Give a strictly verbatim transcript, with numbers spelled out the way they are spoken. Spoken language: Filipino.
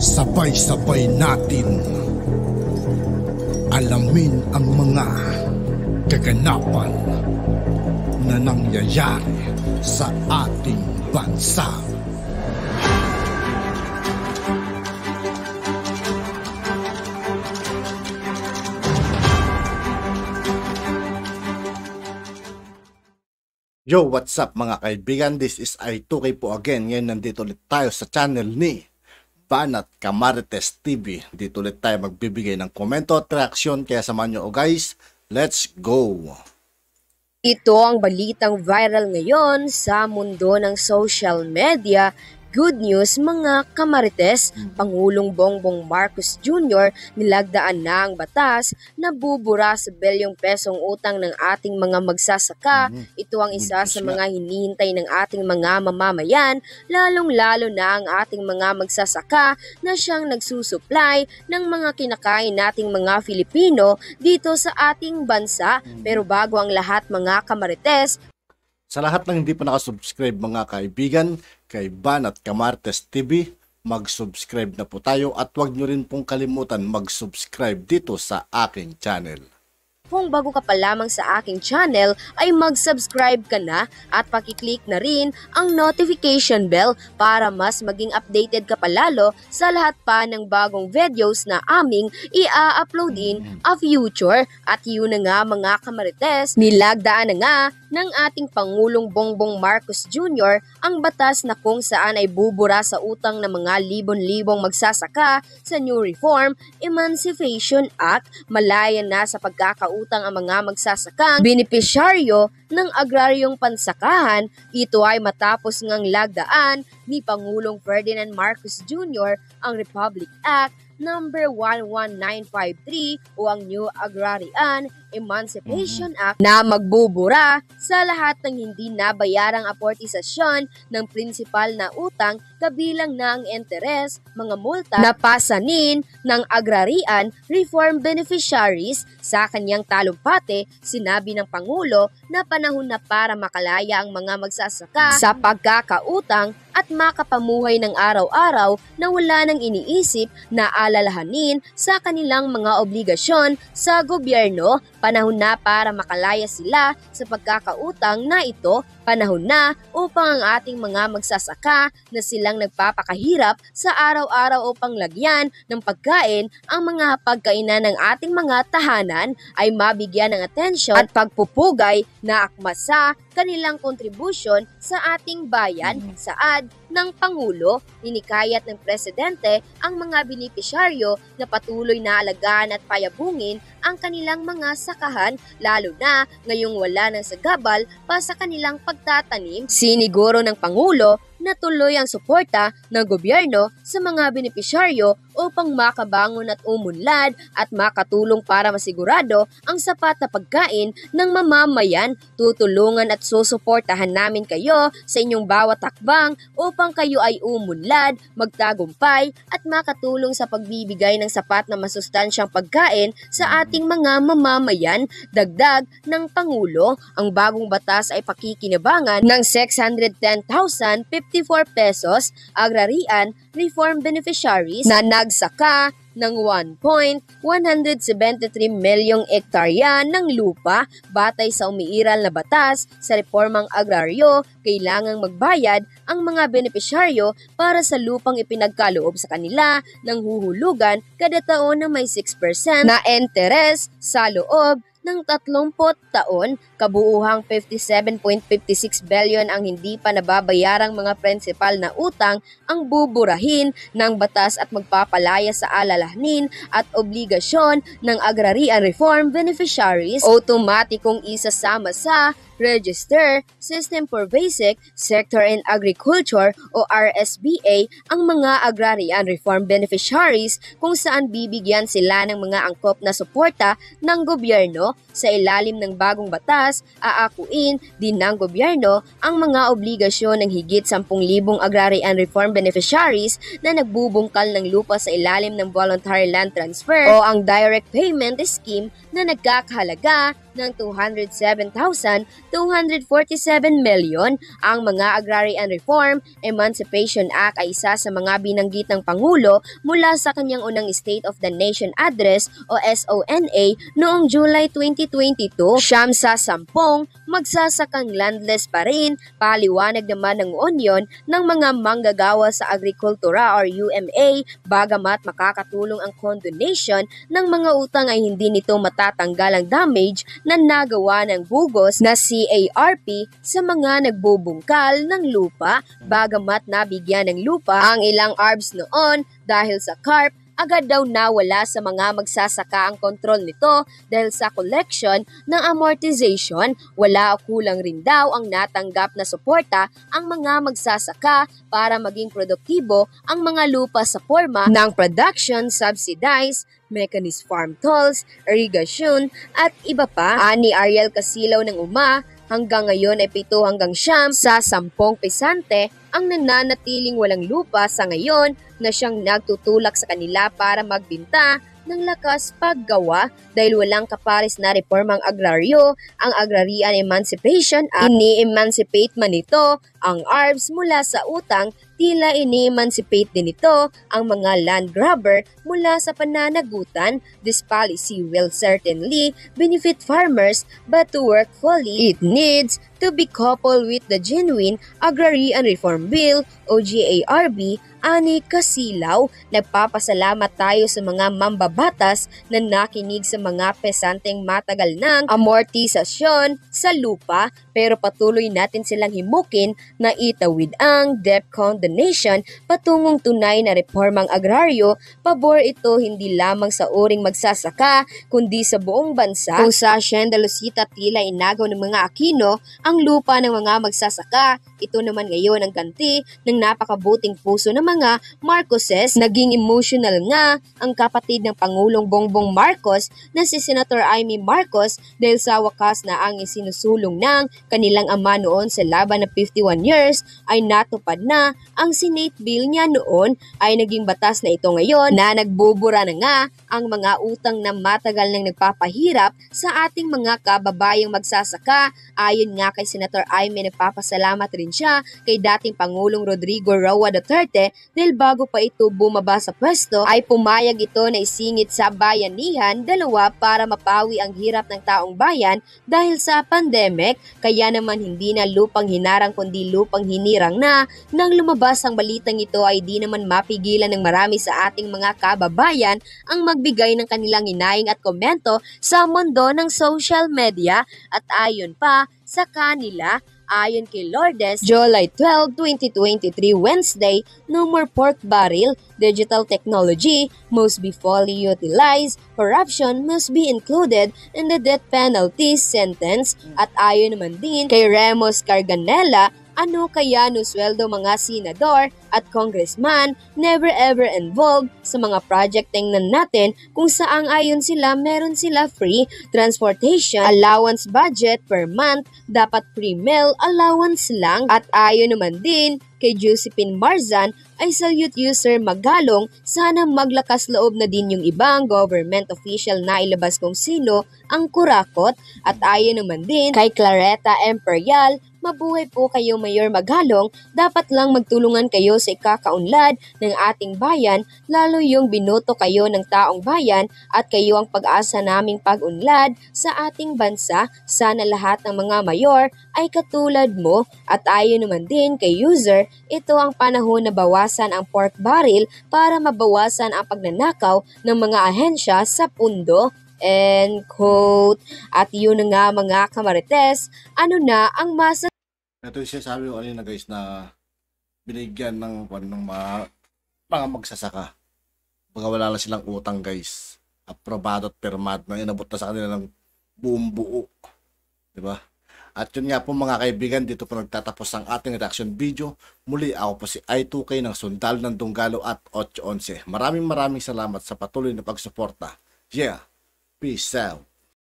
Sabay-sabay natin alamin ang mga kaganapan na nangyayari sa ating bansa. Yo, what's up mga kaibigan? This is I two K po again. Ngayon nandito ulit tayo sa channel ni Banat Camartes T V. Dito ulit tayo magbibigay ng komento at reaksyon. Kaya samahan nyo, oh guys, let's go! Ito ang balitang viral ngayon sa mundo ng social media. Good news mga kamarites, Pangulong Bongbong Marcos Junior nilagdaan na ang batas na bubura sa bilyong pesong utang ng ating mga magsasaka. Ito ang isa sa mga hinihintay ng ating mga mamamayan, lalong-lalo na ang ating mga magsasaka na siyang nagsusupply ng mga kinakain nating mga Filipino dito sa ating bansa. Pero bago ang lahat mga kamarites, sa lahat ng hindi pa nakasubscribe mga kaibigan kay Banat Camartes T V, mag-subscribe na po tayo at huwag nyo rin pong kalimutan mag-subscribe dito sa aking channel. Kung bago ka pa lamang sa aking channel ay mag-subscribe ka na at pakiclick na rin ang notification bell para mas maging updated ka palalo sa lahat pa ng bagong videos na aming i-upload in a future. At yun na nga mga kamarites, nilagdaan na nga ng ating Pangulong Bongbong Marcos Junior ang batas na kung saan ay bubura sa utang ng mga libon-libong magsasaka sa New Reform Emancipation Act. Malaya na sa pagkakautang utang ang mga magsasakang benepisyaryo ng agraryong pansakahan. Ito ay matapos ngang lagdaan ni Pangulong Ferdinand Marcos Junior ang Republic Act number one one nine five three o ang New Agrarian Emancipation Act na magbubura sa lahat ng hindi nabayarang aportisasyon ng prinsipal na utang kabilang na ang interes, mga multa na pasanin ng agrarian reform beneficiaries. Sa kanyang talumpati, sinabi ng Pangulo na panahon na para makalaya ang mga magsasaka sa pagkakautang at makapamuhay ng araw-araw na wala nang iniisip na alalahanin sa kanilang mga obligasyon sa gobyerno. Panahon na para makalaya sila sa pagkakautang na ito. Panahon na upang ang ating mga magsasaka na silang nagpapakahirap sa araw-araw upang lagyan ng pagkain ang mga pagkainan ng ating mga tahanan ay mabigyan ng atensyon at pagpupugay na akma sa kanilang kontribusyon sa ating bayan. Saad ng Pangulo, inikayat ng Presidente ang mga benepisyaryo na patuloy na alagaan at payabungin ang kanilang mga sakahan, lalo na ngayong wala ng sagabal pa sa kanilang pagtatanim. Siniguro ng Pangulo na tuloy ang suporta ng gobyerno sa mga benepisyaryo upang makabangon at umunlad at makatulong para masigurado ang sapat na pagkain ng mamamayan. Tutulungan at susuportahan namin kayo sa inyong bawat hakbang upang kayo ay umunlad, magtagumpay at makatulong sa pagbibigay ng sapat na masustansyang pagkain sa ating mga mamamayan. Dagdag ng Pangulo, ang bagong batas ay pakikinabangan ng six hundred ten thousand fifty-four pesos agrarian reform beneficiaries na nagsaka ng one point one seven three milyong ektarya ng lupa. Batay sa umiiral na batas sa reformang agraryo, kailangang magbayad ang mga benepisyaryo para sa lupang ipinagkaloob sa kanila ng huhulugan kada taon na may six percent na interes sa loob ng tatlumput taon. Kabuuhang fifty-seven point five six billion ang hindi pa nababayarang mga prinsipal na utang ang buburahin ng batas at magpapalaya sa alalahanin at obligasyon ng agrarian reform beneficiaries. Otomatikong isasama sa Register System for Basic Sector in Agriculture o R S B A ang mga agrarian reform beneficiaries kung saan bibigyan sila ng mga angkop na suporta ng gobyerno. Sa ilalim ng bagong batas, aakuin din ng gobyerno ang mga obligasyon ng higit ten thousand agrarian reform beneficiaries na nagbubungkal ng lupa sa ilalim ng voluntary land transfer o ang direct payment scheme na nagkakahalaga ng two hundred seven thousand two hundred forty-seven milyon. Ang mga Agrarian Reform Emancipation Act ay isa sa mga binanggit ng Pangulo mula sa kanyang unang State of the Nation Address o S O N A noong July twenty twenty-two. Siyam sa sampung magsasakang landless pa rin, paliwanag naman ng Union ng mga manggagawa sa agrikultura or U M A, bagamat makakatulong ang condonation ng mga utang ay hindi nito matatanggal ang damage na nagawa ng bugos na C A R P sa mga nagbubungkal ng lupa, bagamat nabigyan ng lupa ang ilang A R Bs noon dahil sa C A R P. Agad daw nawala sa mga magsasaka ang kontrol nito dahil sa collection ng amortization. Wala o kulang rin daw ang natanggap na suporta ang mga magsasaka para maging produktibo ang mga lupa sa forma ng production subsidized, mechanized farm tools, irrigation at iba pa. Ani Ariel Casilaw ng U M A, hanggang ngayon ay pito hanggang siyam sa sampung pesante ang nananatiling walang lupa sa ngayon na siyang nagtutulak sa kanila para magbinta ng lakas paggawa dahil walang kapares na reformang agraryo. Ang Agrarian Emancipation Act, ini-emancipate man ito ang A R Bs mula sa utang, tila ini-emancipate din ito ang mga land grabber mula sa pananagutan. This policy will certainly benefit farmers, but to work fully, it needs to be coupled with the genuine Agrarian Reform Bill o G A R B. Ani Casilaw, nagpapasalamat tayo sa mga mambabatas na nakinig sa mga pesanteng matagal ng amortisasyon sa lupa, pero patuloy natin silang himukin na itawid ang debt condonation patungong tunay na reformang agraryo. Pabor ito hindi lamang sa uring magsasaka kundi sa buong bansa. Kung sa Hacienda Lucita tila inagaw ng mga Aquino ang lupa ng mga magsasaka, ito naman ngayon ang ganti ng napakabuting puso ng mga Marcoses. Naging emotional nga ang kapatid ng Pangulong Bongbong Marcos na si Senator Amy Marcos dahil sa wakas na ang isinusulong ng kanilang ama noon sa laban ng fifty-one years ay natupad na. Ang Senate bill niya noon ay naging batas na ito ngayon na nagbubura na nga ang mga utang na matagal nang nagpapahirap sa ating mga kababayang magsasaka. Ayon nga kay Senator Amy, nagpapasalamat rin siya kay dating Pangulong Rodrigo Roa Duterte dahil bago pa ito bumaba sa pwesto ay pumayag ito na isingit sa bayanihan dalawa para mapawi ang hirap ng taong bayan dahil sa pandemic. Kaya naman hindi na lupang hinarang kundi lupang hinirang na. Nang lumabas ang balitang ito ay di naman mapigilan ng marami sa ating mga kababayan ang magbigay ng kanilang hinahing at komento sa mundo ng social media. At ayon pa sa kanila, ayon kay Lourdes, July twelfth, twenty twenty-three, Wednesday, no more pork barrel, digital technology must be fully utilized, corruption must be included in the death penalty sentence. At ayon naman din kay Remus Carganella, ano kaya no sweldo mga senador at congressman never ever involved sa mga project. Tingnan natin kung saang ayon sila meron sila free transportation allowance budget per month, dapat free meal allowance lang. At ayon naman din kay Josephine Marzan ay salute user Magalong, sana maglakas loob na din yung ibang government official na ilabas kung sino ang kurakot. At ayon naman din kay Claretta Imperial, mabuhay po kayo Mayor Magalong, dapat lang magtulungan kayo sa ikakaunlad ng ating bayan, lalo yung binoto kayo ng taong bayan at kayo ang pag-asa naming pag-unlad sa ating bansa. Sana lahat ng mga mayor ay katulad mo. At ayon naman din kay user, ito ang panahon na bawasan ang pork barrel para mabawasan ang pagnanakaw ng mga ahensya sa pundo. End quote. At yun na nga mga kamarites, ano na ang masa... Ito yung sinasabi ko kanina guys na binigyan ng, ng mga, mga magsasaka. Baga wala lang silang utang guys. Aprobado at permado na inabot na sa kanila ng buong buo. Diba? At yun nga po mga kaibigan, dito po nagtatapos ang ating reaction video. Muli ako po si I two K ng Sundalo ng Dunggalo at eight eleven. Maraming maraming salamat sa patuloy na pagsuporta. Yeah, peace out.